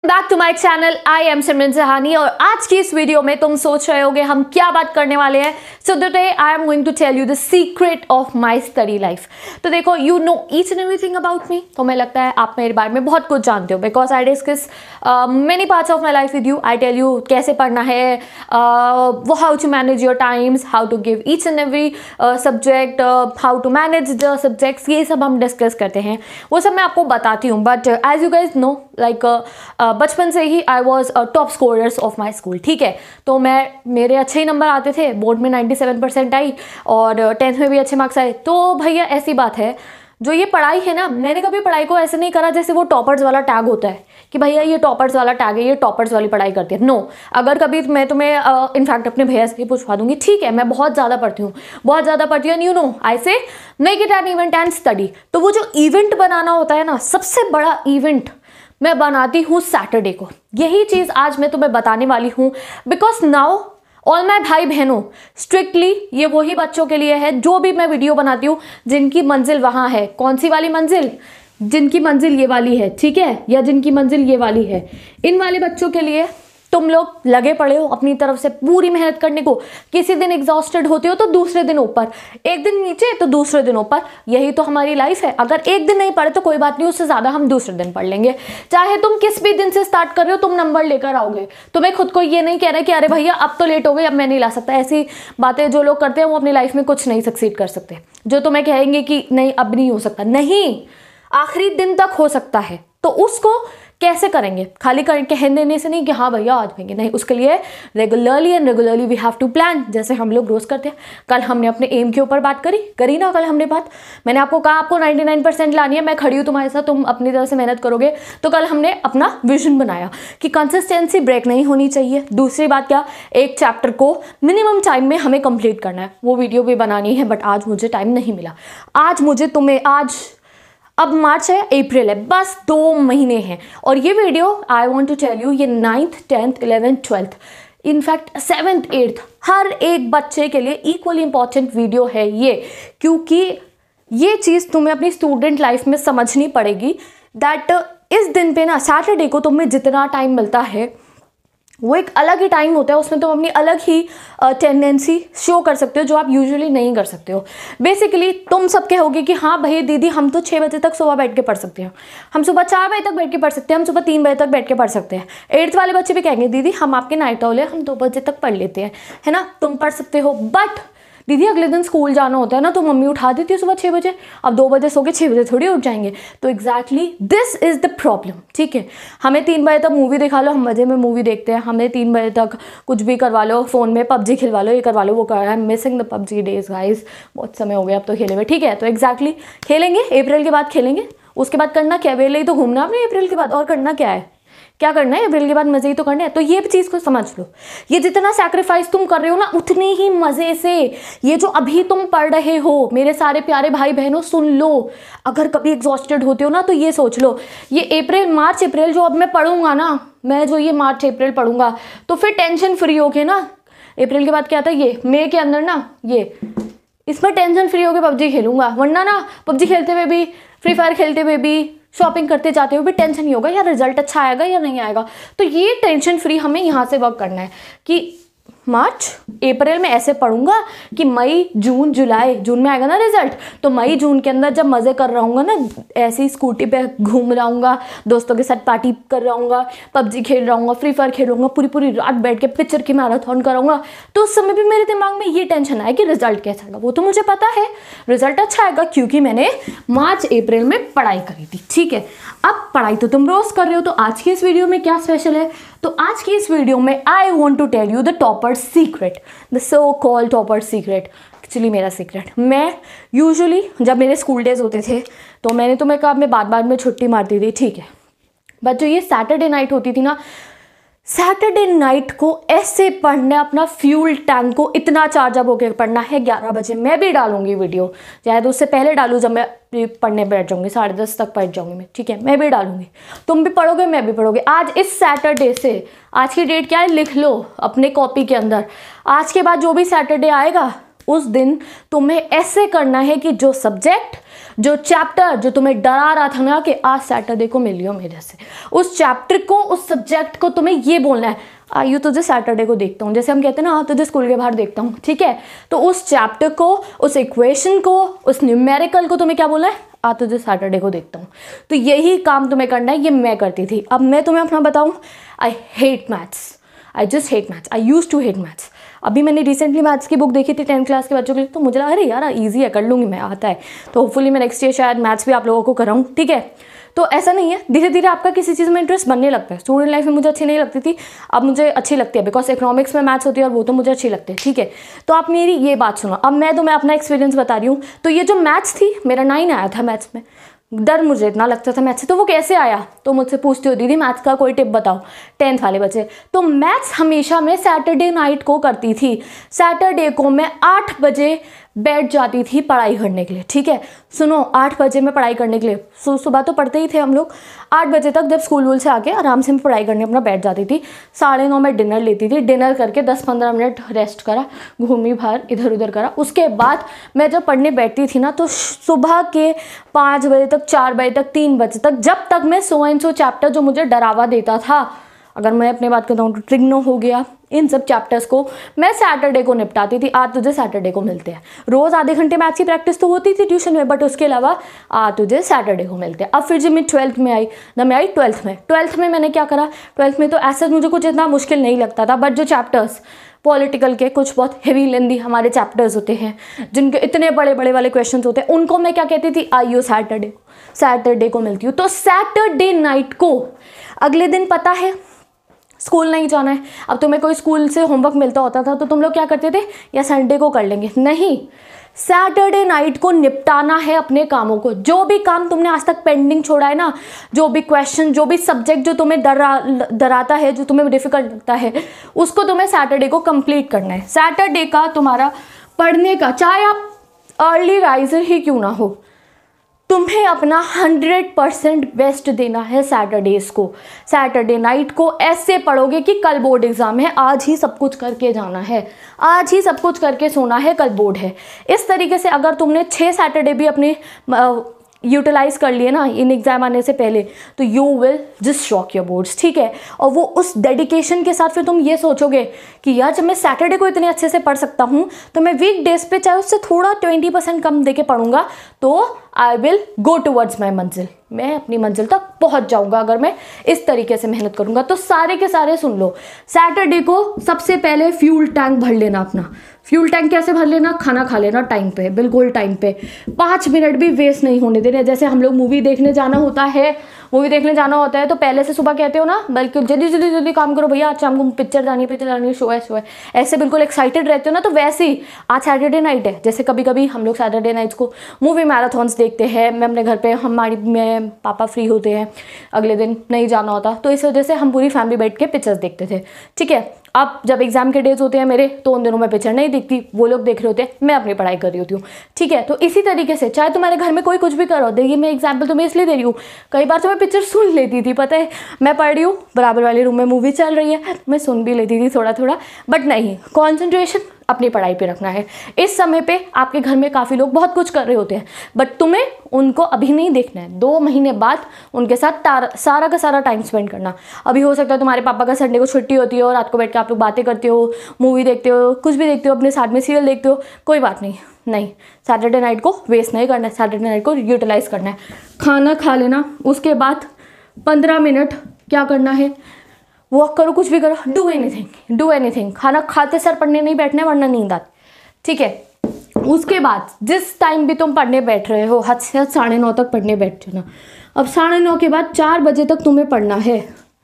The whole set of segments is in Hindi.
Back to my channel. I am Simran Sahani और आज की इस वीडियो में तुम सोच रहे होगे हम क्या बात करने वाले हैं। So today I am going to tell you the secret of my study life. तो देखो, you know each and everything about me. तो मैं लगता है आप मेरे बारे में बहुत कुछ जानते हो, because I discuss many parts of my life with you. I tell you कैसे पढ़ना है, how to manage your times, how to give each and every subject, how to manage the subjects, ये सब हम डिस्कस करते हैं, वो सब मैं आपको बताती हूँ। But as you guys know, like बचपन से ही I was top scorers of my school. ठीक है, तो मेरे अच्छे ही नंबर आते थे, बोर्ड में 97% आई और 10th में भी अच्छे मार्क्स आए। तो भैया ऐसी बात है, जो ये पढ़ाई है ना, मैंने कभी पढ़ाई को ऐसे नहीं करा जैसे वो टॉपर्स वाला टैग होता है कि भैया ये टॉपर्स वाला टैग है, ये टॉपर्स वाली पढ़ाई करती है। नो, अगर कभी मैं तुम्हें इनफैक्ट अपने भैया से पूछवा दूंगी, ठीक है मैं बहुत ज़्यादा पढ़ती हूँ, बहुत ज़्यादा पढ़ती हूँ, you know I say make it an event and study. तो वो जो इवेंट बनाना होता है ना, सबसे बड़ा इवेंट मैं बनाती हूँ सैटरडे को। यही चीज़ आज मैं तुम्हें बताने वाली हूँ, बिकॉज नाउ ऑल माय भाई बहनों, स्ट्रिक्टली ये वही बच्चों के लिए है जो भी मैं वीडियो बनाती हूँ जिनकी मंजिल वहाँ है। कौन सी वाली मंजिल? जिनकी मंजिल ये वाली है, ठीक है, या जिनकी मंजिल ये वाली है। इन वाले बच्चों के लिए तुम लोग लगे पड़े हो अपनी तरफ से पूरी मेहनत करने को। किसी दिन एग्जॉस्टेड होते हो तो दूसरे दिन ऊपर, एक दिन नीचे तो दूसरे दिन ऊपर। यही तो हमारी लाइफ है। अगर एक दिन नहीं पढ़े तो कोई बात नहीं, उससे ज़्यादा हम दूसरे दिन पढ़ लेंगे। चाहे तुम किस भी दिन से स्टार्ट कर रहे हो, तुम नंबर लेकर आओगे। तुम्हें खुद को ये नहीं कह रहे कि अरे भैया अब तो लेट हो गई, अब मैं नहीं ला सकता। ऐसी बातें जो लोग करते हैं वो अपनी लाइफ में कुछ नहीं सक्सीड कर सकते। जो तुम्हें कहेंगे कि नहीं अब नहीं हो सकता, नहीं, आखिरी दिन तक हो सकता है। तो उसको कैसे करेंगे? खाली कह देने से नहीं कि हाँ भैया आज होंगे, नहीं, उसके लिए regularly we have to plan, जैसे हम लोग रोज करते हैं। कल हमने अपने एम के ऊपर बात करी ना, कल हमने बात, मैंने आपको कहा आपको 99% लानी है, मैं खड़ी हूँ तुम्हारे साथ, तुम अपनी तरफ से मेहनत करोगे। तो कल हमने अपना विजन बनाया कि कंसिस्टेंसी ब्रेक नहीं होनी चाहिए। दूसरी बात क्या, एक चैप्टर को मिनिमम टाइम में हमें कंप्लीट करना है। वो वीडियो भी बनानी है, बट आज मुझे टाइम नहीं मिला। आज मुझे अब मार्च है, अप्रैल है, बस 2 महीने हैं। और ये video I want to tell you, ये 9th 10th 11th 12th in fact 7th 8th हर एक बच्चे के लिए इक्वली इंपॉर्टेंट वीडियो है ये, क्योंकि ये चीज़ तुम्हें अपनी स्टूडेंट लाइफ में समझनी पड़ेगी। दैट इस दिन पे ना, सैटरडे को तुम्हें जितना टाइम मिलता है वो एक अलग ही टाइम होता है। उसमें तुम अपनी अलग ही टेंडेंसी शो कर सकते हो जो आप यूजुअली नहीं कर सकते हो। बेसिकली तुम सब कहोगे कि हाँ भैया दीदी हम तो 6 बजे तक सुबह बैठ के पढ़ सकते हैं, हम सुबह 4 बजे तक बैठ के पढ़ सकते हैं, हम सुबह 3 बजे तक बैठ के पढ़ सकते हैं। 8th वाले बच्चे भी कहेंगे दीदी हम आपके नाइट ऑल है, हम 2 बजे तक पढ़ लेते हैं, है ना, तुम पढ़ सकते हो। बट दीदी अगले दिन स्कूल जाना होता है ना, तो मम्मी उठा देती है सुबह 6 बजे, अब 2 बजे सो के 6 बजे थोड़ी उठ जाएंगे। तो exactly this is the problem. ठीक है, हमें 3 बजे तक मूवी दिखा लो, हम मज़े में मूवी देखते हैं। हमें 3 बजे तक कुछ भी करवा लो, फ़ोन में पबजी खिलवा लो, ये करवा लो, वो कर रहा है। Missing the PUBG days guys, बहुत समय हो गया अब तो खेले हुए। ठीक है, तो एग्जैक्टली खेलेंगे, अप्रैल के बाद खेलेंगे। उसके बाद करना क्या, वेले ही तो घूमना आपने अप्रैल के बाद, और करना क्या है, क्या करना है अप्रैल के बाद, मज़े ही तो करना है। तो ये चीज़ को समझ लो, ये जितना सैक्रिफाइस तुम कर रहे हो ना, उतनी ही मज़े से ये जो अभी तुम पढ़ रहे हो, मेरे सारे प्यारे भाई बहनों सुन लो। अगर कभी एग्जॉस्टेड होते हो ना, तो ये सोच लो, ये मार्च अप्रैल जो अब मैं पढ़ूंगा ना, मैं जो ये मार्च अप्रैल पढ़ूंगा, तो फिर टेंशन फ्री होके ना, अप्रैल के बाद क्या आता है, ये मई के अंदर ना, ये इसमें टेंशन फ्री होके पबजी खेलूंगा। वरना ना पबजी खेलते हुए भी, फ्री फायर खेलते हुए भी, शॉपिंग करते जाते हुए भी टेंशन नहीं होगा यार रिजल्ट अच्छा आएगा या नहीं आएगा। तो ये टेंशन फ्री हमें यहाँ से वर्क करना है कि मार्च अप्रैल में ऐसे पढ़ूंगा कि मई जून जुलाई, जून में आएगा ना रिजल्ट, तो मई जून के अंदर जब मज़े कर रहा हूँ ना, ऐसे ही स्कूटी पे घूम रहा हूँ, दोस्तों के साथ पार्टी कर रहा हूँ, पबजी खेल रहा हूँ, फ्री फायर खेल रहा हूँ, पूरी रात बैठ के पिक्चर की मैराथन कराऊंगा, तो उस समय भी मेरे दिमाग में ये टेंशन आए कि रिजल्ट कैसा आएगा। वो तो मुझे पता है रिजल्ट अच्छा आएगा, क्योंकि मैंने मार्च अप्रैल में पढ़ाई करी थी। ठीक है, अब पढ़ाई तो तुम रोज कर रहे हो, तो आज की इस वीडियो में क्या स्पेशल है? तो आज की इस वीडियो में I want to tell you the topper secret, the so called topper secret. Actually मेरा सीक्रेट, मैं यूजुअली जब मेरे स्कूल डेज होते थे तो मैंने तुम्हें कहा मैं बाद में छुट्टी मारती थी, ठीक है, बट जो ये सैटरडे नाइट होती थी ना, सैटरडे नाइट को ऐसे पढ़ना, अपना फ्यूल टैंक को इतना चार्जअप होकर पढ़ना है। 11 बजे मैं भी डालूंगी वीडियो, चाहे तो उससे पहले डालूँ, जब मैं पढ़ने बैठ जाऊंगी 10:30 तक पढ़ जाऊंगी मैं, ठीक है, मैं भी डालूंगी, तुम भी पढ़ोगे, मैं भी पढ़ोगे। आज इस सैटरडे से, आज की डेट क्या है लिख लो अपने कॉपी के अंदर, आज के बाद जो भी सैटरडे आएगा उस दिन तुम्हें ऐसे करना है कि जो सब्जेक्ट, जो चैप्टर जो तुम्हें डरा रहा था ना कि आज सैटरडे को मिलियो मेरे से, उस चैप्टर को, उस सब्जेक्ट को तुम्हें ये बोलना है, आइयो तुझे सैटरडे को देखता हूँ, जैसे हम कहते हैं ना तुझे स्कूल के बाहर देखता हूँ, ठीक है। तो उस चैप्टर को, उस इक्वेशन को, उस न्यूमेरिकल को तुम्हें क्या बोलना है, आज तुझे सैटरडे को देखता हूँ। तो यही काम तुम्हें करना है, ये मैं करती थी। अब मैं तुम्हें अपना बताऊँ, I hate maths, I just hate maths, I use to hate maths. अभी मैंने रिसेंटली मैथ्स की बुक देखी थी 10th क्लास के बच्चों के लिए, तो मुझे लगा अरे यार ईजी है, कर लूँगी मैं, आता है। तो होपफुली मैं नेक्स्ट ईयर शायद मैथ्स भी आप लोगों को कराऊँ, ठीक है। तो ऐसा नहीं है, धीरे धीरे आपका किसी चीज़ में इंटरेस्ट बनने लगता है। स्टूडेंट लाइफ में मुझे अच्छी नहीं लगती थी, अब मुझे अच्छी लगती है, बिकॉज इकोनॉमिक्स में मैथ्स होती है और वो तो मुझे अच्छी लगती है, ठीक है। तो आप मेरी ये बात सुनो, अब मैं तुम्हें अपना एक्सपीरियंस बता रही हूँ। तो ये जो मैथ्स थी, मेरा 9 आया था मैथ्स में, डर मुझे इतना लगता था मैथ्स से, तो वो कैसे आया, तो मुझसे पूछती होती थी मैथ्स का कोई टिप बताओ, 10th वाले बच्चे। तो मैथ्स हमेशा मैं सैटरडे नाइट को करती थी। सैटरडे को मैं 8 बजे बैठ जाती थी पढ़ाई करने के लिए, ठीक है। सुनो, 8 बजे मैं पढ़ाई करने के लिए, सुबह तो पढ़ते ही थे हम लोग, 8 बजे तक जब स्कूल वूल से आके आराम से मैं पढ़ाई करने अपना बैठ जाती थी। 9:30 में डिनर लेती थी, डिनर करके 10-15 मिनट रेस्ट करा, घूमी बाहर इधर उधर करा। उसके बाद मैं जब पढ़ने बैठती थी ना, तो सुबह के 5 बजे तक, 4 बजे तक, 3 बजे तक, जब तक मैं सो एंड सो चैप्टर जो मुझे डरावा देता था, अगर मैं अपनी बात करता हूँ तो ट्रिग्नो हो गया, इन सब चैप्टर्स को मैं सैटरडे को निपटाती थी। आज तुझे सैटरडे को मिलते हैं, रोज़ आधे घंटे मैथ्स की प्रैक्टिस तो होती थी ट्यूशन में, बट उसके अलावा आज तुझे सैटरडे को मिलते हैं। अब फिर जब मैं 12th में आई, ना मैं आई 12th में मैंने क्या करा, 12th में तो ऐसा मुझे कुछ इतना मुश्किल नहीं लगता था, बट जो चैप्टर्स पॉलिटिकल के कुछ बहुत हेवी लेंदी हमारे चैप्टर्स होते हैं, जिनके इतने बड़े बड़े वाले क्वेश्चन होते हैं, उनको मैं क्या कहती थी, आइयो सैटरडे को मिलती हूँ। तो सैटरडे नाइट को, अगले दिन पता है स्कूल नहीं जाना है, अब तुम्हें कोई स्कूल से होमवर्क मिलता होता था तो तुम लोग क्या करते थे, या संडे को कर लेंगे, नहीं, सैटरडे नाइट को निपटाना है अपने कामों को। जो भी काम तुमने आज तक पेंडिंग छोड़ा है ना, जो भी क्वेश्चन, जो भी सब्जेक्ट जो तुम्हें डराता है, जो तुम्हें डिफिकल्ट लगता है, उसको तुम्हें सैटरडे को कंप्लीट करना है। सैटरडे का तुम्हारा पढ़ने का, चाहे आप अर्ली राइजर ही क्यों ना हो, तुम्हें अपना 100% बेस्ट देना है सैटरडेज को। सैटरडे नाइट को ऐसे पढ़ोगे कि कल बोर्ड एग्जाम है, आज ही सब कुछ करके जाना है, आज ही सब कुछ करके सोना है, कल बोर्ड है। इस तरीके से अगर तुमने 6 सैटरडे भी अपने यूटिलाइज कर लिए ना इन एग्जाम आने से पहले, तो you will just rock your boards, ठीक है। और वो उस डेडिकेशन के साथ फिर तुम ये सोचोगे कि यार जब मैं सैटरडे को इतने अच्छे से पढ़ सकता हूँ, तो मैं वीक डेज पे चाहे उससे थोड़ा 20% कम देके पढ़ूंगा, तो I will go towards my मंजिल, मैं अपनी मंजिल तक पहुंच जाऊंगा अगर मैं इस तरीके से मेहनत करूंगा। तो सारे के सारे सुन लो, सैटरडे को सबसे पहले फ्यूल टैंक भर लेना अपना। फ्यूल टैंक कैसे भर लेना, खाना खा लेना टाइम पे, बिल्कुल टाइम पे, 5 मिनट भी वेस्ट नहीं होने देने। जैसे हम लोग मूवी देखने जाना होता है तो पहले से सुबह कहते हो ना, बल्कि जल्दी काम करो भैया, आज शाम को पिक्चर जानी है, शो है, ऐसे बिल्कुल एक्साइटेड रहते हो ना। तो वैसे ही आज सैटरडे नाइट है, जैसे कभी कभी हम लोग सैटरडे नाइट्स को मूवी मैराथॉन्स देखते हैं। मैं अपने घर पे, मैं पापा फ्री होते हैं, अगले दिन नहीं जाना होता, तो इस वजह से हम पूरी फैमिली बैठ के पिक्चर्स देखते थे, ठीक है। अब जब एग्जाम के डेज होते हैं मेरे, तो उन दिनों में पिक्चर नहीं दिखती, वो लोग देख रहे होते हैं, मैं अपनी पढ़ाई कर रही होती हूँ, ठीक है। तो इसी तरीके से चाहे तुम्हारे घर में कोई कुछ भी करो, देखिए मैं एग्जाम्पल तुम्हें इसलिए दे रही हूँ, कई बार तो मैं पिक्चर सुन लेती थी, पता है, मैं पढ़ रही हूँ, बराबर वाले रूम में मूवी चल रही है, मैं सुन भी लेती थी थोड़ा थोड़ा, बट नहीं, कॉन्सेंट्रेशन अपनी पढ़ाई पे रखना है। इस समय पे आपके घर में काफ़ी लोग बहुत कुछ कर रहे होते हैं, बट तुम्हें उनको अभी नहीं देखना है, 2 महीने बाद उनके साथ सारा का सारा टाइम स्पेंड करना। अभी हो सकता है तुम्हारे पापा का संडे को छुट्टी होती है और रात को बैठ के आप लोग बातें करते हो, मूवी देखते हो, कुछ भी देखते हो, अपने साथ में सीरियल देखते हो, कोई बात नहीं, सैटरडे नाइट को वेस्ट नहीं करना है, सैटरडे नाइट को यूटिलाइज करना है। खाना खा लेना, उसके बाद 15 मिनट क्या करना है, वॉक करो, कुछ भी करो, डू एनीथिंग। खाना खाते सर पढ़ने नहीं बैठना है, वरना नींद आती, ठीक है। उसके बाद जिस टाइम भी तुम पढ़ने बैठ रहे हो, हद से हद 9:30 तक पढ़ने बैठ जाना। अब 9:30 के बाद 4 बजे तक तुम्हें पढ़ना है,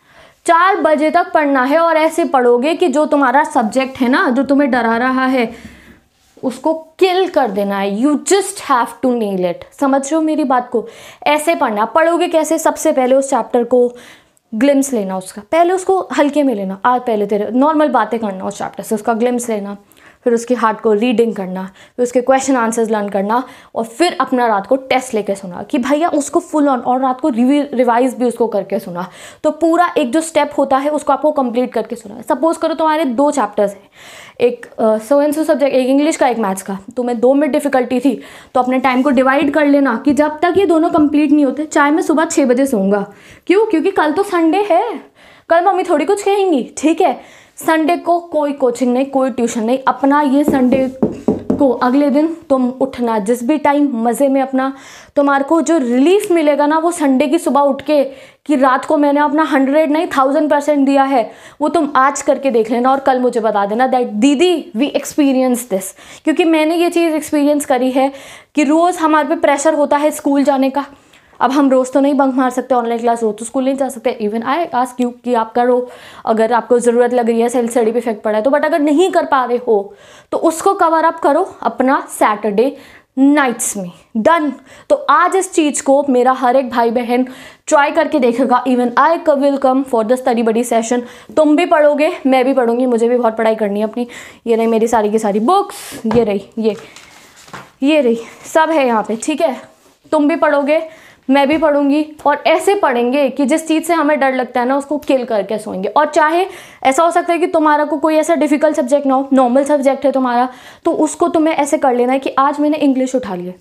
4 बजे तक पढ़ना है, और ऐसे पढ़ोगे कि जो तुम्हारा सब्जेक्ट है ना, जो तुम्हें डरा रहा है, उसको किल कर देना है। You just have to nail it, समझ रहे हो मेरी बात को। ऐसे पढ़ना। पढ़ोगे कैसे, सबसे पहले उस चैप्टर को ग्लिम्स लेना, उसका पहले उसको हल्के में लेना। आज पहले तेरे नॉर्मल बातें करना उस चैप्टर से, उसका ग्लिम्स लेना, फिर उसकी हार्ड को रीडिंग करना, फिर उसके क्वेश्चन आंसर्स लर्न करना, और फिर अपना रात को टेस्ट लेके सुना कि भैया उसको फुल ऑन, और रात को रिवाइज भी उसको करके सुना। तो पूरा एक जो स्टेप होता है उसको आपको कंप्लीट करके सुना। सपोज करो तुम्हारे 2 चैप्टर्स हैं, एक सो एंड सो सब्जेक्ट, एक इंग्लिश का एक मैथ्स का, तुम्हें 2 में डिफिकल्टी थी, तो अपने टाइम को डिवाइड कर लेना कि जब तक ये दोनों कंप्लीट नहीं होते, चाहे मैं सुबह 6 बजे सोऊंगा। क्यों? क्योंकि कल तो संडे है, कल मम्मी थोड़ी कुछ कहेंगी, ठीक है। संडे को कोई कोचिंग नहीं, कोई ट्यूशन नहीं, अपना ये संडे को अगले दिन तुम उठना जिस भी टाइम, मज़े में अपना, तुम्हारे को जो रिलीफ मिलेगा ना वो संडे की सुबह उठ के, कि रात को मैंने अपना 100 नहीं 1000% दिया है, वो तुम आज करके देख लेना और कल मुझे बता देना दैट दीदी वी एक्सपीरियंस दिस। क्योंकि मैंने ये चीज़ एक्सपीरियंस करी है कि रोज़ हमारे पे प्रेशर होता है स्कूल जाने का। अब हम रोज़ तो नहीं बंक मार सकते ऑनलाइन क्लास, रोज तो स्कूल नहीं जा सकते। इवन आई आस्क यू कि आप करो, अगर आपको ज़रूरत लग रही है, सेल्फ स्टडी पे इफेक्ट पड़ा है तो, बट अगर नहीं कर पा रहे हो तो उसको कवर अप करो अपना सैटरडे नाइट्स में। डन। तो आज इस चीज़ को मेरा हर एक भाई बहन ट्राई करके देखेगा। Even I will come for the study buddy session. तुम भी पढ़ोगे, मैं भी पढ़ूंगी, मुझे भी बहुत पढ़ाई करनी है अपनी। ये रही मेरी सारी की सारी बुक्स, ये रही, ये रही, सब है यहाँ पे, ठीक है। तुम भी पढ़ोगे, मैं भी पढ़ूंगी, और ऐसे पढ़ेंगे कि जिस चीज़ से हमें डर लगता है ना उसको किल करके सोएंगे। और चाहे ऐसा हो सकता है कि तुम्हारा को कोई ऐसा डिफिकल्ट सब्जेक्ट ना हो, नॉर्मल सब्जेक्ट है तुम्हारा, तो उसको तुम्हें ऐसे कर लेना है कि आज मैंने इंग्लिश उठा ली,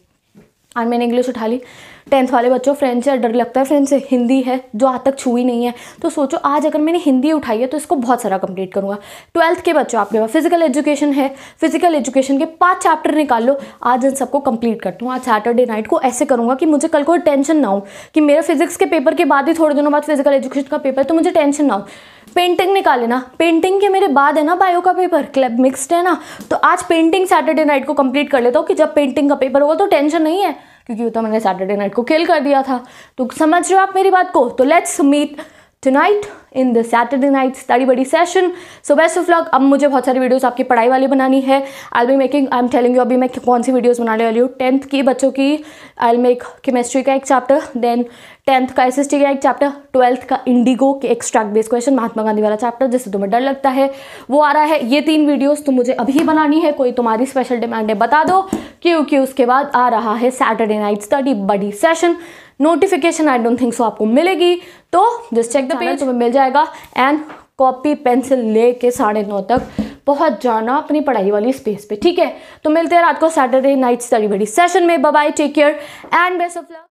10th वाले बच्चों फ्रेंच है, डर लगता है फ्रेंच से, हिंदी है जो आज तक छुई नहीं है, तो सोचो आज अगर मैंने हिंदी उठाई है तो इसको बहुत सारा कंप्लीट करूँगा। 12th के बच्चों आपके पास फिजिकल एजुकेशन है, फिजिकल एजुकेशन के 5 चैप्टर निकाल लो, आज इन सबको कंप्लीट करती हूँ। आज सैटरडे नाइट को ऐसे करूँगा कि मुझे कल को टेंशन ना हो कि मेरा फिजिक्स के पेपर के बाद ही थोड़े दिनों बाद फिजिकल एजुकेशन का पेपर, तो मुझे टेंशन ना हो। पेंटिंग निकाल लेना, पेंटिंग के मेरे बाद है ना बायो का पेपर, क्लब मिक्स्ड है ना, तो आज पेंटिंग सैटरडे नाइट को कंप्लीट कर लेता हूँ कि जब पेंटिंग का पेपर होगा तो टेंशन नहीं है, क्योंकि वो तो मैंने सैटरडे नाइट को किल कर दिया था। तो समझ रहे हो आप मेरी बात को? तो let's meet tonight in the Saturday night study buddy session. So best of luck. अब मुझे बहुत सारी वीडियोस आपकी पढ़ाई वाली बनानी है। I be making, I am telling you अभी मैं कौन सी वीडियोस बनाने वाली हूँ। 10th की बच्चों की आई विल मेक केमिस्ट्री का एक चैप्टर, देन 10th का SST का एक चैप्टर, 12th का इंडिगो के extract based question, Mahatma Gandhi वाला चैप्टर जिससे तुम्हें डर लगता है वो आ रहा है। ये 3 वीडियोस तो मुझे अभी बनानी है, कोई तुम्हारी स्पेशल डिमांड है बता दो, क्योंकि उसके बाद आ रहा है Saturday night study buddy session. Notification I don't think so आपको मिलेगी, तो जस्ट चेक द पेज, तुम्हें मिल जाएगा। एंड कॉपी पेंसिल लेके 9:30 तक पहुंच जाना अपनी पढ़ाई वाली स्पेस पे, ठीक है। तो मिलते हैं रात को Saturday night study buddy session में। Bye bye, take care and best of luck.